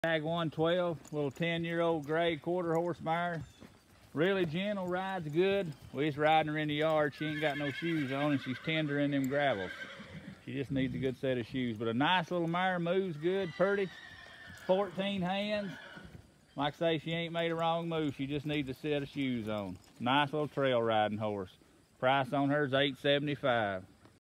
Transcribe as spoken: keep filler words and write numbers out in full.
Tag one twelve, little ten year old gray quarter horse mare. Really gentle, rides good. We just riding her in the yard. She ain't got no shoes on and she's tender in them gravels. She just needs a good set of shoes. But a nice little mare, moves good, pretty. fourteen hands. Like I say, she ain't made a wrong move. She just needs a set of shoes on. Nice little trail riding horse. Price on her is eight seventy-five.